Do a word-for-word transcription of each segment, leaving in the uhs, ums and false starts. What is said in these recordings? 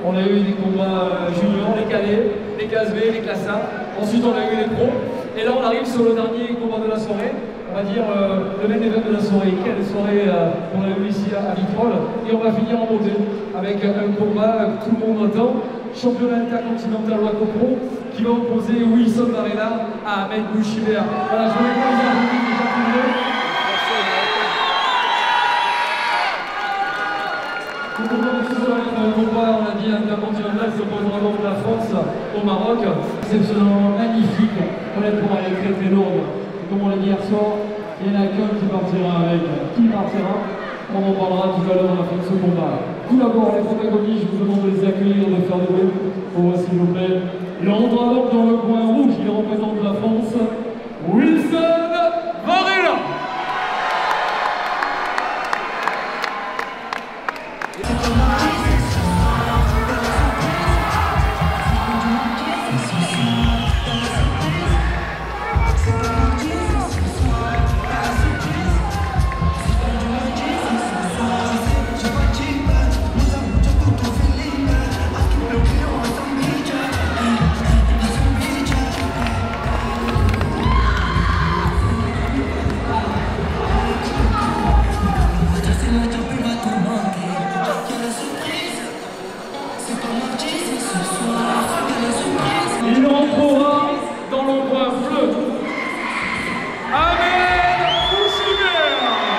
On a eu des combats juniors, les cadets, les classes B, les classes A. Ensuite, on a eu les pros. Et là, on arrive sur le dernier combat de la soirée. On va dire euh, le main event de la soirée. Quelle soirée euh, on a eu ici à, à Vitrolles. Et on va finir en beauté avec un combat que tout le monde attend. Championnat intercontinental Waco Pro qui va opposer Wilson Varela à Ahmed Bouchibert. Voilà, je voulais vous applaudir déjà tous les deux. Le combat de ce soir est un combat, on l'a dit, intercontinental qui opposera donc la France au Maroc. Exceptionnellement magnifique, honnêtement elle est très très lourde. Comme on l'a dit hier soir, il n'y en a qu'un qui partira avec. Qui partira? On en parlera tout à l'heure à la fin de ce combat. Tout d'abord, les protagonistes, je vous demande de les accueillir, de faire de bruit pour eux, s'il vous plaît. Il rentre alors dans le coin rouge, il représente la France, Wilson Varela. Il entrera dans le coin bleu. Ahmed Bouchibert.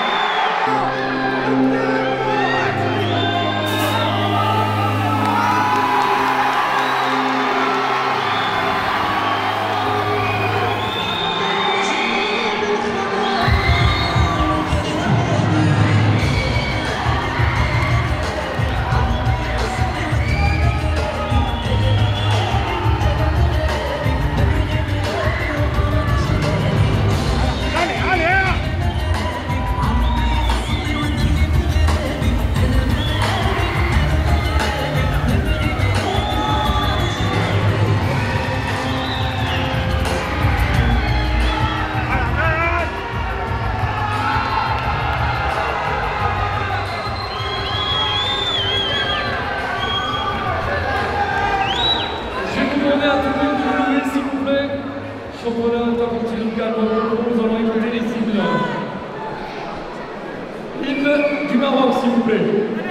Championnat intercontinental, nous allons écouter les hymnes. Hymne du Maroc, s'il vous plaît.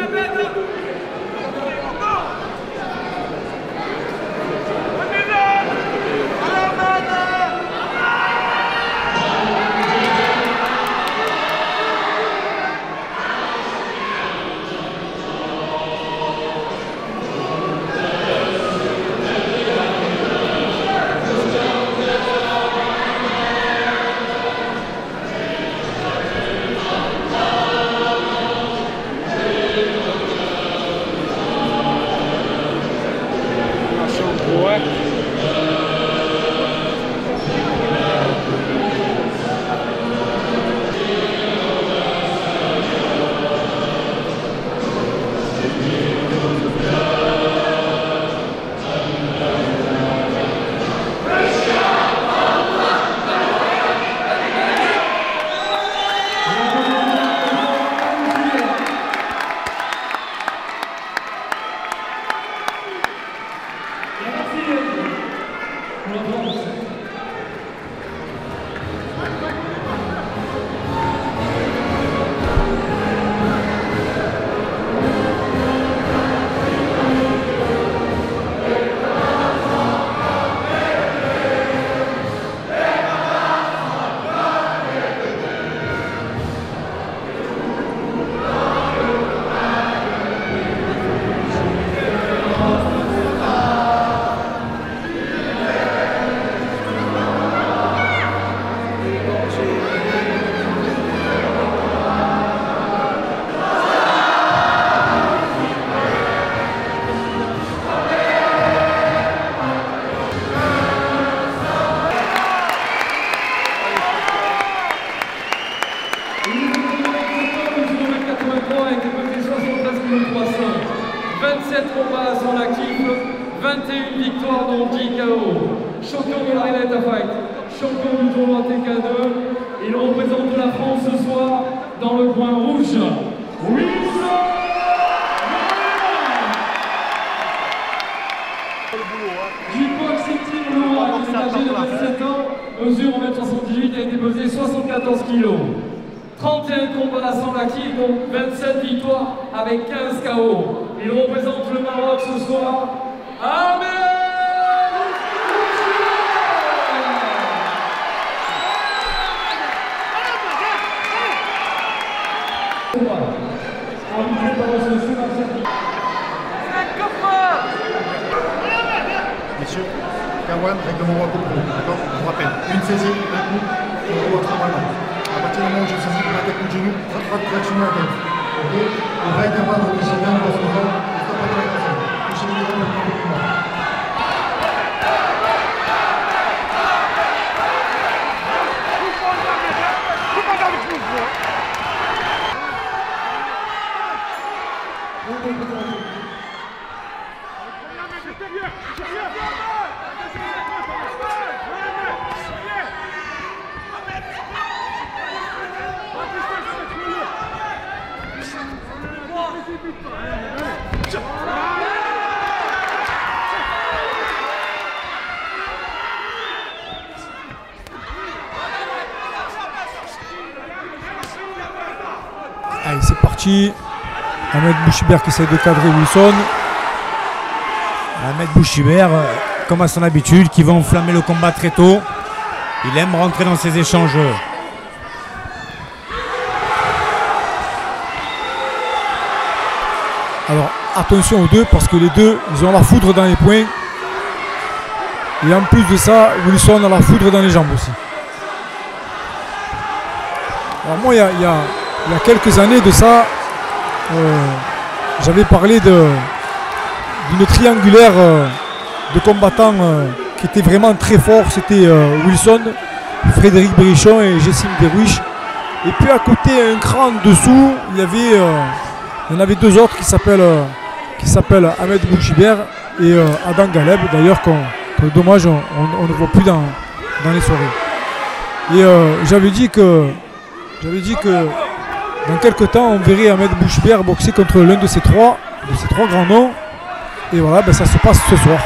vingt-sept combats à son actif, vingt et une victoires dont dix K O. Champion de l'Arena Fight, champion du tournoi T K deux, il représente la France ce soir dans le coin rouge. Wilson Varela. soixante-quatorze kilos. trente et un combats sans actif, donc vingt-sept victoires avec quinze K O. Il représente le Maroc ce soir. Ahmed Messieurs, K un, règlement roi pour d'accord? Je vous rappelle, une saisie, un coup, on doit travailler. À partir du moment où je saisis pour la tête du genou, ça fera de traction à la tête. Ok? Le vrai K un, on est chacun, on va se faire, on ne pas de la personne. Le chef de l'État, on va faire plus mal. Allez, c'est parti. Ahmed Bouchibert qui essaie de cadrer Wilson. Ahmed Bouchibert, comme à son habitude, qui va enflammer le combat très tôt. Il aime rentrer dans ses échanges. Alors attention aux deux parce que les deux, ils ont la foudre dans les poings. Et en plus de ça, Wilson a la foudre dans les jambes aussi. Alors moi, il y a, il y a, il y a quelques années de ça, euh, j'avais parlé de d'une triangulaire euh, de combattants euh, qui était vraiment très fort. C'était euh, Wilson, Frédéric Bérichon et Jessim Derouiche. Et puis à côté, un cran dessous, il y avait, euh, il y en avait deux autres qui s'appellent euh, qui s'appellent Ahmed Bouchibert et euh, Adam Galeb. D'ailleurs, qu'on, que dommage, on, on, on ne voit plus dans, dans les soirées. Et euh, j'avais dit que j'avais dit que dans quelques temps, on verrait Ahmed Bouchibert boxer contre l'un de ces trois, de ces trois grands noms. Et voilà, ben ça se passe ce soir.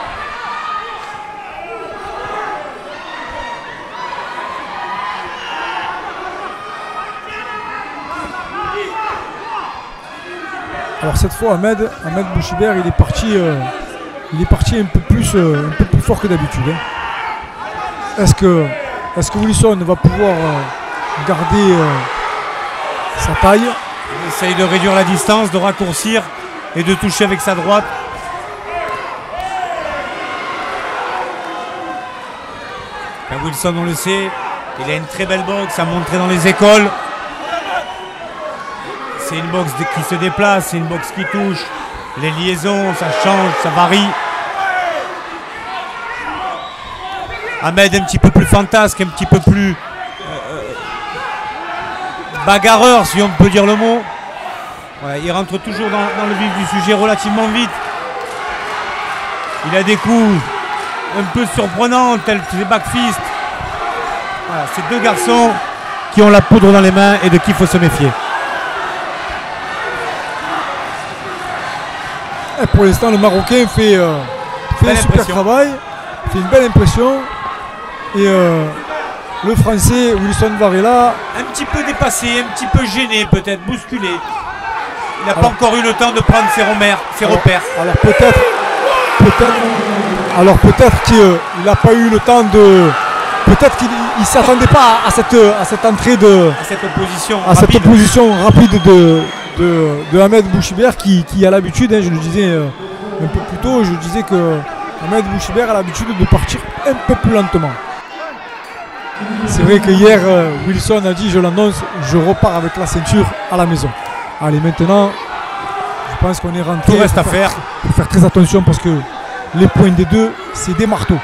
Alors cette fois, Ahmed, Ahmed Bouchibert, il est parti, euh, il est parti un peu plus, euh, un peu plus fort que d'habitude. Hein. Est-ce que, est-ce que Wilson va pouvoir euh, garder euh, sa taille? Il essaye de réduire la distance, de raccourcir et de toucher avec sa droite. Et Wilson, on le sait, il a une très belle boxe à montrer dans les écoles. C'est une boxe qui se déplace, c'est une boxe qui touche. Les liaisons, ça change, ça varie. Ahmed un petit peu plus fantasque, un petit peu plus euh, bagarreur, si on peut dire le mot. Ouais, il rentre toujours dans, dans le vif du sujet relativement vite. Il a des coups un peu surprenants, tels que les backfists. Voilà, c'est deux garçons qui ont la poudre dans les mains et de qui il faut se méfier. Et pour l'instant, le Marocain fait, euh, fait un super travail, fait une belle impression. Et euh, le Français, Wilson Varela, un petit peu dépassé, un petit peu gêné peut-être, bousculé. Il n'a pas encore eu le temps de prendre ses repères. Ses alors, repères. alors peut-être peut-être alors peut-être qu'il n'a pas eu le temps de... Peut-être qu'il ne s'attendait pas à, à, cette, à cette entrée de... À cette opposition à rapide. cette opposition rapide de, de, de Ahmed Bouchibert qui, qui a l'habitude, hein, je le disais euh, un peu plus tôt, je disais que Ahmed Bouchibert a l'habitude de partir un peu plus lentement. C'est vrai que hier, euh, Wilson a dit, je l'annonce, je repars avec la ceinture à la maison. Allez, maintenant, je pense qu'on est rentré. Tout reste à faire. Il faut faire très attention parce que les points des deux, c'est des marteaux.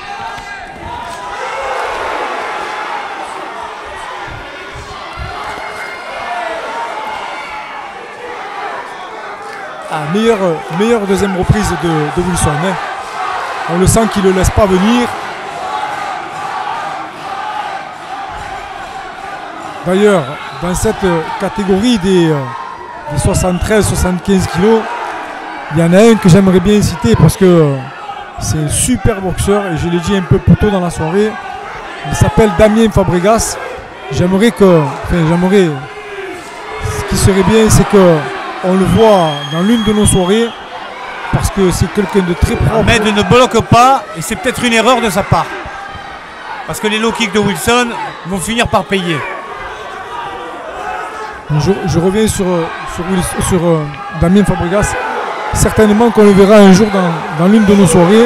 Ah, meilleure, meilleure deuxième reprise de, de Wilson. Hein. On le sent qu'il ne le laisse pas venir. D'ailleurs, dans cette catégorie des, des soixante-treize soixante-quinze kilos, il y en a un que j'aimerais bien citer parce que c'est un super boxeur et je l'ai dit un peu plus tôt dans la soirée. Il s'appelle Damien Fabregas. j'aimerais que, enfin j'aimerais, ce qui serait bien, c'est que on le voit dans l'une de nos soirées, parce que c'est quelqu'un de très propre. Ahmed ne bloque pas, et c'est peut-être une erreur de sa part. Parce que les low kicks de Wilson vont finir par payer. Je, je reviens sur, sur, sur euh, Damien Fabregas. Certainement qu'on le verra un jour dans, dans l'une de nos soirées.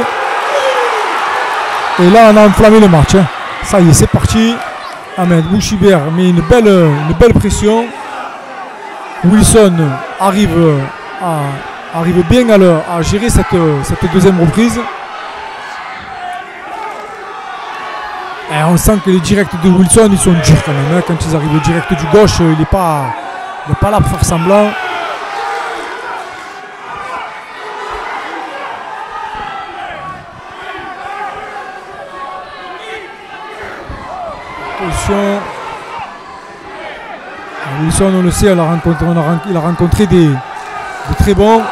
Et là, on a enflammé le match. Hein. Ça y est, c'est parti. Ahmed Bouchibert met une belle, une belle pression. Wilson arrive, à, arrive bien à, le, à gérer cette, cette deuxième reprise. Et on sent que les directs de Wilson, ils sont durs quand même. Hein. Quand ils arrivent au direct du gauche, il n'est pas, il n'est pas là pour faire semblant. Attention. Wilson, on le sait, on a rencontré, on a, il a rencontré des, des très bons.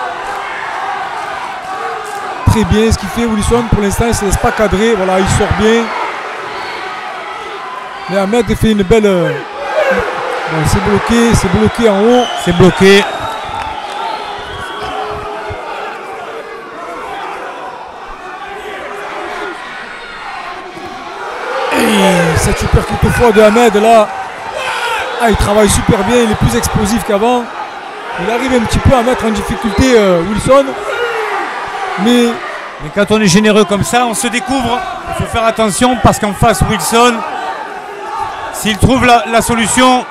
Très bien ce qu'il fait Wilson. Pour l'instant, il ne se laisse pas cadrer. Voilà, il sort bien. Mais Ahmed fait une belle... Euh, bon, c'est bloqué, c'est bloqué en haut. C'est bloqué. Et cette super toutefois de Ahmed là. Ah, il travaille super bien, il est plus explosif qu'avant. Il arrive un petit peu à mettre en difficulté euh, Wilson. Mais... Mais quand on est généreux comme ça, on se découvre. Il faut faire attention parce qu'en face, Wilson... S'il trouve la, la solution.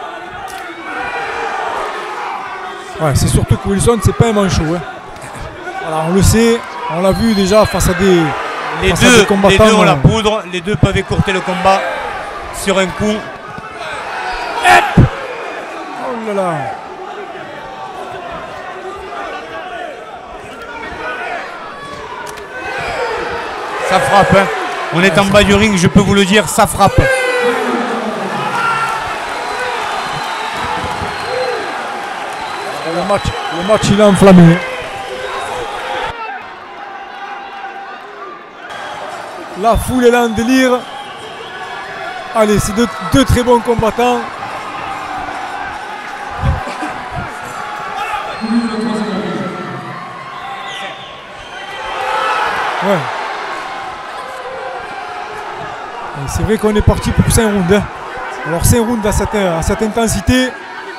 Ouais, c'est surtout que Wilson, c'est pas un manchot. Hein. Voilà, on le sait, on l'a vu déjà face à des, les face deux, à des combattants. Les deux ont la euh... poudre, les deux peuvent écourter le combat sur un coup. Hop. Oh là là. Ça frappe. Hein. On est ouais, en bas du ring, je peux vous le dire, ça frappe. Le match, le match il est enflammé. La foule est là en délire. Allez, c'est deux, deux très bons combattants. Ouais. C'est vrai qu'on est parti pour cinq rounds. Hein. Alors cinq rounds à cette, à cette intensité.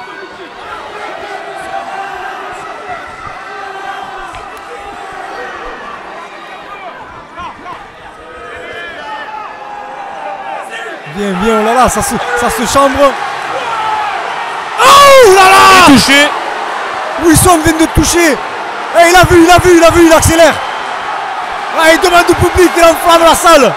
Bien, bien, oh là là, ça se, ça se chambre. Oh là là! Il est touché. Wilson vient de toucher. Et il a vu, il a vu, il a vu, il accélère. Ah, il demande au public, il enflamme la salle.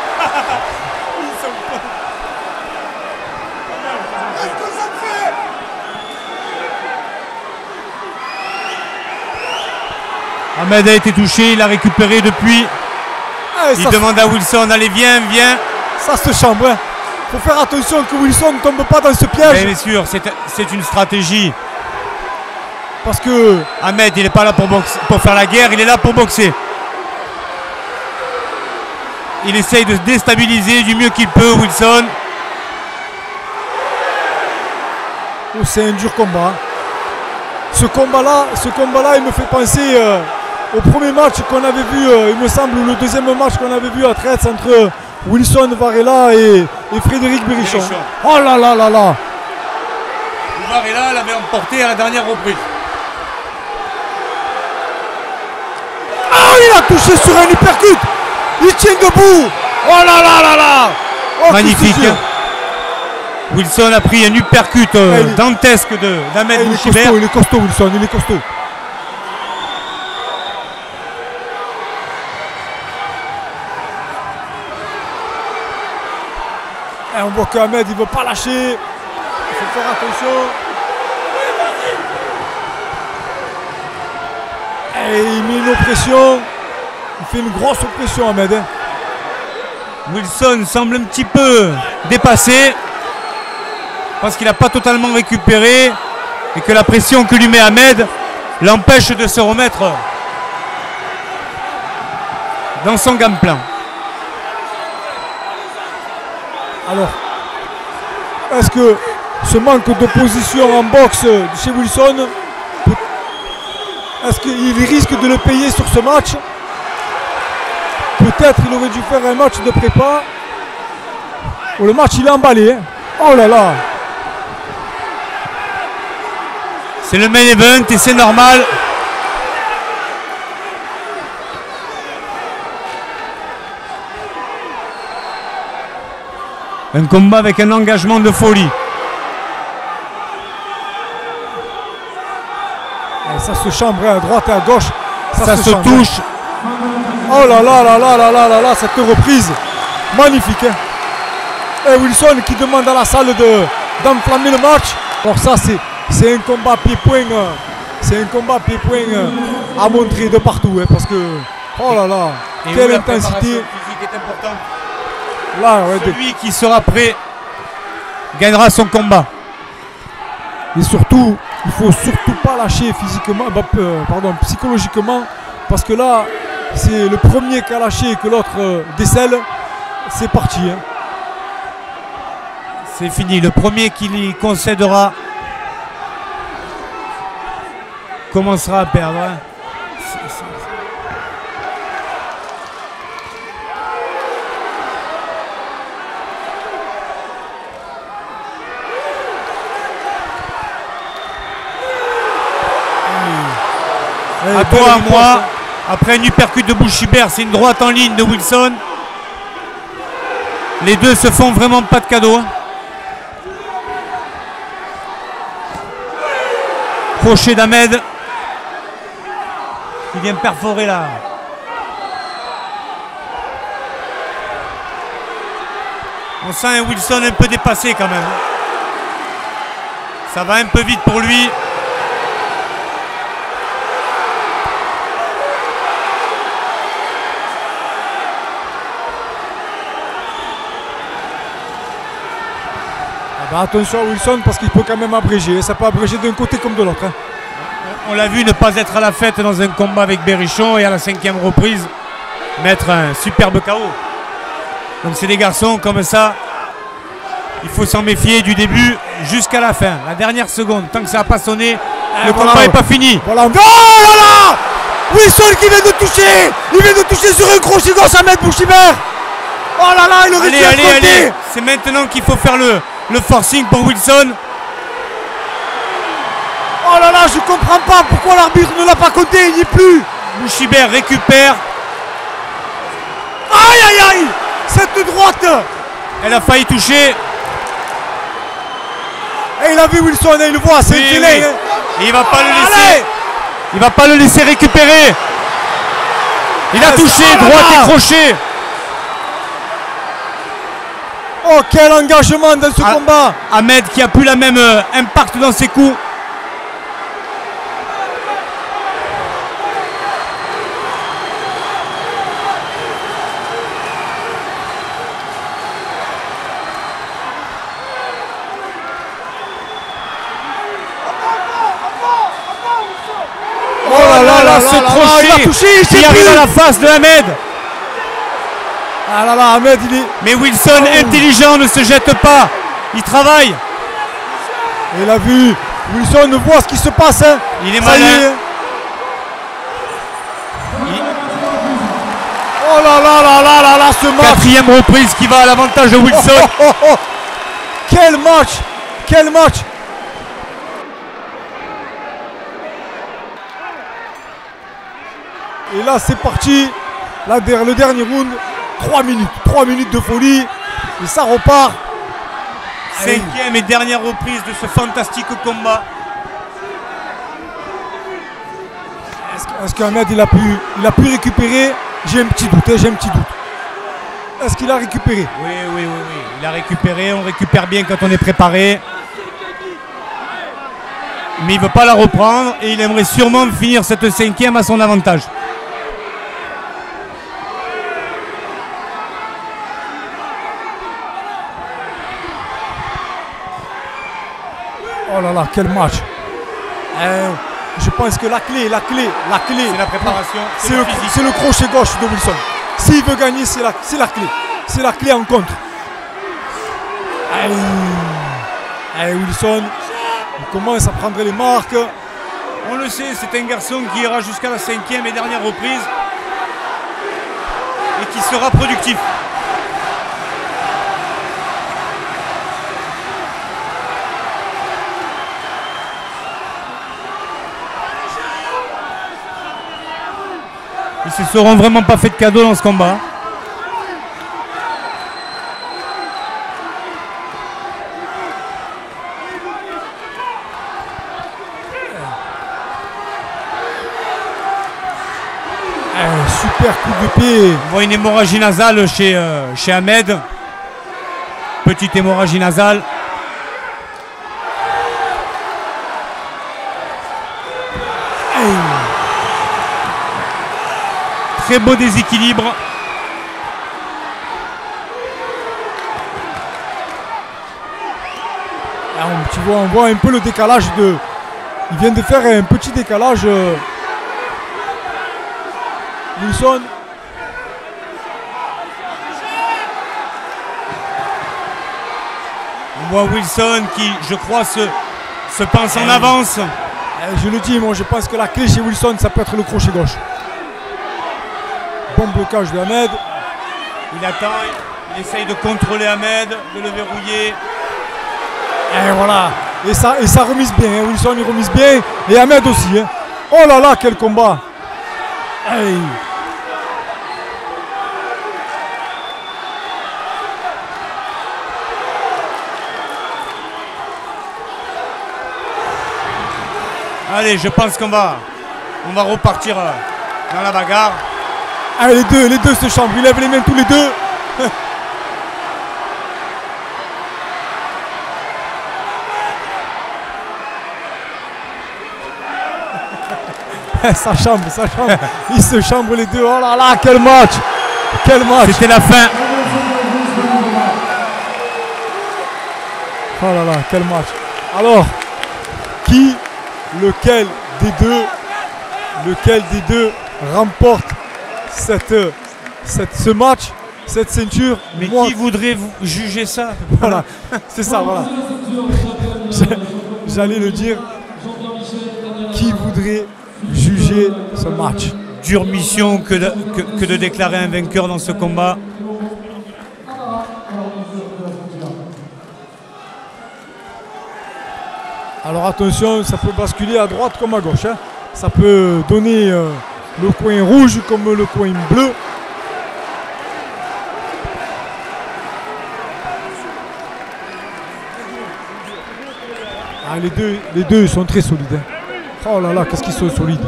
Ahmed a été touché, il a récupéré depuis. Ah, il demande se... à Wilson, allez viens, viens. Ça se chambre. Hein. Faut faire attention que Wilson ne tombe pas dans ce piège. Mais bien sûr, c'est une stratégie. Parce que Ahmed, il n'est pas là pour, boxe, pour faire la guerre, il est là pour boxer. Il essaye de se déstabiliser du mieux qu'il peut, Wilson. Oh, c'est un dur combat. Ce combat-là, ce combat-là, il me fait penser euh, au premier match qu'on avait vu, euh, il me semble, ou le deuxième match qu'on avait vu à Traits entre Wilson Varela et, et Frédéric Bérichon. Bérichon. Oh là là là là. Varela l'avait emporté à la dernière reprise. Ah, il a touché sur un uppercut. Il tient debout. Oh là là là là. Oh, magnifique. Hein. Wilson a pris un uppercut euh, il... dantesque d'Ahmed Bouchibert. Il est costaud, Wilson, il est costaud. Et on voit qu'Ahmed il ne veut pas lâcher. Il faut faire attention. Et il met une oppression. Il fait une grosse oppression, Ahmed. Hein. Wilson semble un petit peu dépassé. Parce qu'il n'a pas totalement récupéré. Et que la pression que lui met Ahmed l'empêche de se remettre dans son game-plan. Alors, est-ce que ce manque de position en boxe de chez Wilson, est-ce qu'il risque de le payer sur ce match? Peut-être il aurait dû faire un match de prépa. Oh, le match il est emballé. Hein. Oh là là. C'est le main event et c'est normal. Un combat avec un engagement de folie. Et ça se chambre à droite et à gauche. Ça, ça se, se touche. Oh là là là là là là là là, cette reprise. Magnifique. Hein. Et Wilson qui demande à la salle de, d'enflammer le match. Alors ça c'est, c'est un combat pied-point. C'est un combat pied-point à montrer de partout. Hein, parce que, oh là là, et quelle oui, intensité. La physique est importante. Là, ouais, celui qui sera prêt gagnera son combat. Et surtout, il faut surtout pas lâcher physiquement, bah, euh, pardon, psychologiquement, parce que là, c'est le premier qui a lâché et que l'autre euh, décèle, c'est parti. Hein. C'est fini. Le premier qui lui concédera commencera à perdre. Hein. C'est, c'est... À toi, à moi, après un uppercut de Bouchibert, c'est une droite en ligne de Wilson. Les deux se font vraiment pas de cadeau. Crochet d'Ahmed qui vient perforer là. On sent un Wilson un peu dépassé quand même. Ça va un peu vite pour lui. Bah attention à Wilson parce qu'il peut quand même abréger, ça peut abréger d'un côté comme de l'autre. Hein. On l'a vu ne pas être à la fête dans un combat avec Berrichon et à la cinquième reprise mettre un superbe K O. Donc c'est des garçons comme ça, il faut s'en méfier du début jusqu'à la fin, la dernière seconde, tant que ça n'a pas sonné, et le voilà, combat n'est pas fini. Voilà. Oh voilà, Wilson qui vient de toucher, il vient de toucher sur un crochet gauche à mettre Bouchibert. Oh là là, il aurait allez, dû allez, allez. affronter. C'est maintenant qu'il faut faire le Le forcing pour Wilson. Oh là là, je comprends pas pourquoi l'arbitre ne l'a pas compté, il n'y est plus. Bouchibert récupère. Aïe aïe aïe, cette droite. Elle a failli toucher. Et il a vu Wilson, il le voit, c'est oui, un filet. Oui. Hein. Et il va pas le laisser. Allez. Il va pas le laisser récupérer. Il a touché, oh droite et crochet. Oh, quel engagement dans ce ah, combat. Ahmed qui a plus la même euh, impact dans ses coups. Oh là là là, ce crochet il a touché, il qui arrive à la face de Ahmed. Ah là là, Ahmed, il est... Mais Wilson, oh. intelligent, ne se jette pas. Il travaille. Il a vu. Wilson voit ce qui se passe. Hein. Il est Ça malin. y est. Il... Oh là là là là là là, ce match. Quatrième reprise qui va à l'avantage de Wilson. Oh, oh, oh, oh. Quel match. Quel match. Et là, c'est parti. Là, le dernier round. trois minutes, trois minutes de folie et ça repart. Cinquième et dernière reprise de ce fantastique combat. Est-ce qu'Ahmed il a pu, il a pu récupérer? J'ai un petit doute, hein, j'ai un petit doute. Est-ce qu'il a récupéré? Oui, oui, oui, oui. Il a récupéré, on récupère bien quand on est préparé. Mais il ne veut pas la reprendre et il aimerait sûrement finir cette cinquième à son avantage. Oh là là, quel match. euh, Je pense que la clé, la clé, la clé c'est la préparation, c'est le, c'est le crochet gauche de Wilson. S'il veut gagner, c'est la, c'est la clé. C'est la clé en contre. Aïe. Et Wilson, il commence à prendre les marques. On le sait, c'est un garçon qui ira jusqu'à la cinquième et dernière reprise et qui sera productif. Ils se seront vraiment pas fait de cadeau dans ce combat. Super coup de pied. On voit une hémorragie nasale chez, euh, chez Ahmed. Petite hémorragie nasale. Hey. Très beau déséquilibre. Ah, tu vois, on voit un peu le décalage de. Il vient de faire un petit décalage. Euh... Wilson. On voit Wilson qui, je crois, se, se pense en avance. Euh, je le dis, moi je pense que la clé chez Wilson, ça peut être le crochet gauche. Bon blocage de Ahmed. Il attend, il essaye de contrôler Ahmed, de le verrouiller. Et voilà. Et ça, et ça remise bien. Hein. Wilson, il remise bien. Et Ahmed aussi. Hein. Oh là là, quel combat. Hey. Allez, je pense qu'on va, on va repartir dans la bagarre. Allez, les deux, les deux se chambrent. Ils lèvent les mains tous les deux. Ça chambre, ça chambre. Ils se chambrent les deux. Oh là là, quel match. Quel match. C'était la fin. Oh là là, quel match. Alors, qui, lequel des deux, lequel des deux remporte cette, cette, ce match, cette ceinture? Mais moi, qui voudrait vous juger ça? Voilà, c'est ça, voilà. J'allais le dire. Qui voudrait juger ce match? Dure mission que de, que, que de déclarer un vainqueur dans ce combat. Alors attention, ça peut basculer à droite comme à gauche. Hein. Ça peut donner euh, le coin rouge comme le coin bleu. Ah, les deux, les deux sont très solides. Hein. Oh là là, qu'est-ce qu'ils sont solides.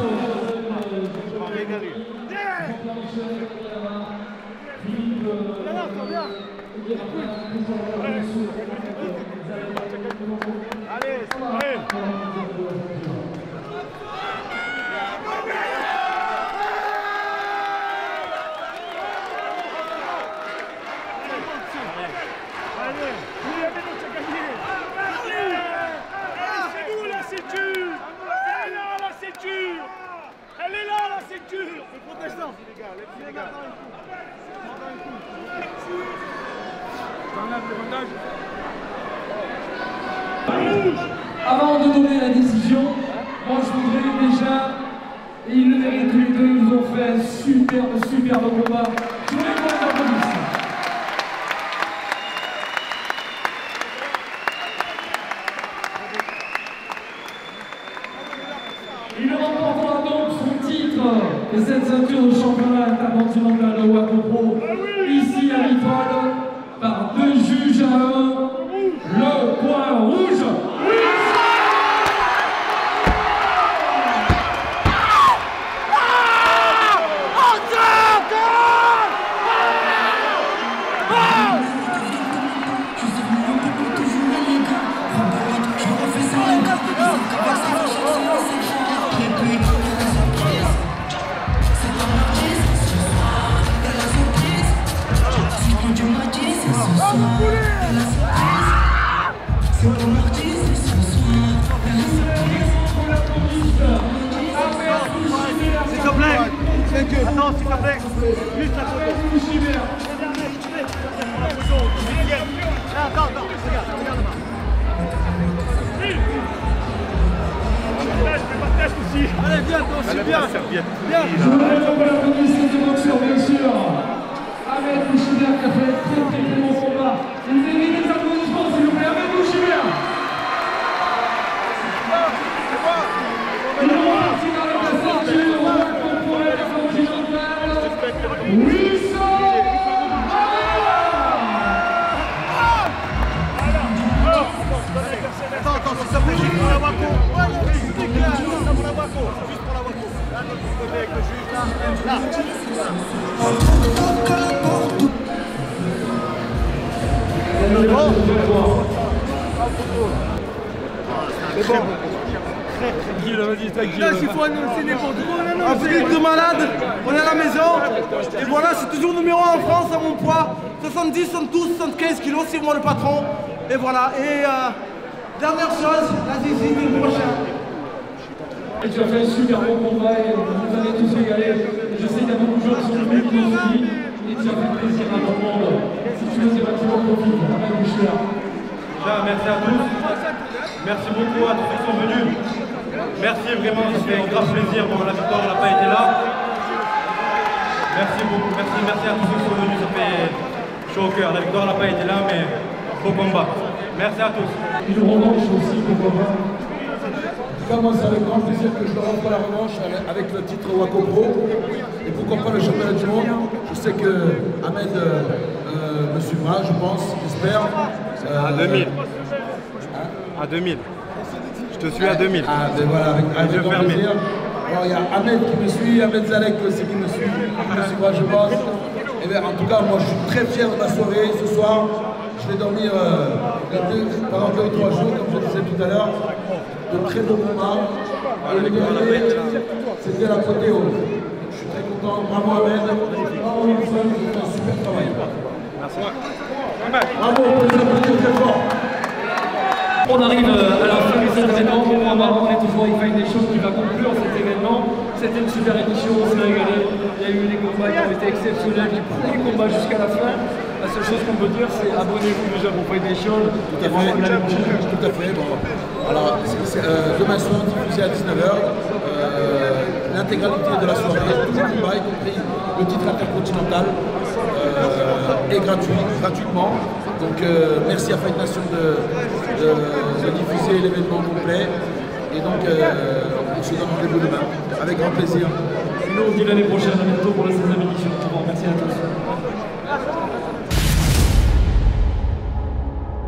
Avant de donner la décision, moi je voudrais déjà, et ils le méritent tous les deux, ils nous ont fait un superbe, superbe combat. Je voulais qu'on les applaudisse. Il remportera donc son titre et cette ceinture de championnat intercontinental de Wakopro, ici à Littoral, par deux juges à un. Le point rouge. Attends, s'il te plaît, juste la photo. Attends, attends, regarde, regarde-moi. bien. Bien. Je voudrais pour la ministre de boxeur, bien sûr. Ahmed Bouchibert qui a fait un très très très bon combat. Vous méritez des applaudissements, s'il vous plaît. Ahmed Bouchibert. Il est reparti dans la ceinture. On va contrôler la continentale. Wilson. Attends, attends, ça s'appelle juste pour la Waco. Ouais, non, mais c'est clair, ça pour la Waco. Juste pour la Waco. Là, de l'autre côté avec le juge, là. Là. C'est bon. C'est bon. Tranquille, vas-y, tranquille. Là, s'il faut annoncer n'importe quoi, non, non, c'est de malade. On est à la maison. Et voilà, c'est toujours numéro un en France à mon poids. soixante-dix, soixante-douze, soixante-quinze kilos, c'est moi le patron. Et voilà. Et euh, dernière chose, la zizi du prochain. Et tu as fait un super bon combat et vous allez tous régaler. Je sais qu'il y a beaucoup de gens qui sont venus qui l'ont suivi et tu as fait plaisir à tout le monde. Si tu veux, c'est pas tu en profites. Ahmed Bouchibert. Déjà, merci à tous. Merci beaucoup à tous ceux qui sont venus. Merci vraiment, ça fait un grave plaisir. Bon, la victoire n'a pas été là. Merci beaucoup, merci, merci à tous ceux qui sont venus. Ça fait chaud au cœur. La victoire n'a pas été là, mais beau combat. Merci à tous. Une revanche aussi, pourquoi pas. En tout cas, moi, c'est avec grand plaisir que je leur offre la revanche avec le titre Waco Pro. Et pourquoi pas le championnat du monde. Je sais que Ahmed euh, euh, me suivra, je pense, j'espère. Euh, À deux mille. Hein À deux mille. Je te suis à deux mille. Ah, ben voilà, avec, avec grand fermés. plaisir. Alors, il y a Ahmed qui me suit, Ahmed Zalek aussi qui me suit, qui me suivra, je pense. Et bien, en tout cas, moi, je suis très fier de ma soirée ce soir. Je vais dormir euh, deux, pendant deux ou trois jours, comme je disais tout à l'heure. De très beaux combats. Et le dernier, c'était l'apothéose. Je suis très content. Bravo Ahmed. Bravo Wilson, vous faites un super travail. Merci. Bravo, on peut les applaudir très fort. On arrive à la fin de cet événement. Bon, on est toujours avec Fight Nation qui va conclure cet événement. C'était une super émission, on s'est régalé. Il y a eu des combats qui ont été exceptionnels, du premier combat jusqu'à la fin. La seule chose qu'on peut dire, c'est abonnez-vous déjà pour Fight Nation. Tout à fait, tout à fait. Bon. Alors, c'est, c'est, euh, demain soir, diffusé à dix-neuf heures, euh, l'intégralité de la soirée, tous les combats, y compris le titre intercontinental, euh, est gratuit, gratuitement. Donc, euh, merci à Fight Nation de, de, de diffuser l'événement complet. Et donc, euh, on se donne rendez-vous demain, avec grand plaisir. Nous, on se dit l'année prochaine, à bientôt pour la seizième édition. Merci à tous.